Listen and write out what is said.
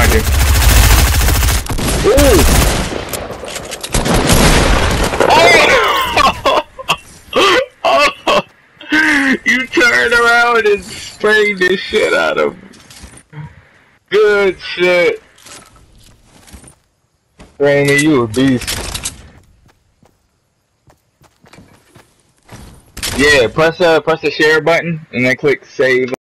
behind you. Ooh! Oh! Oh! You turned around and sprayed the shit out of him. Good shit. Rainy, you a beast. Yeah, press the share button and then click save.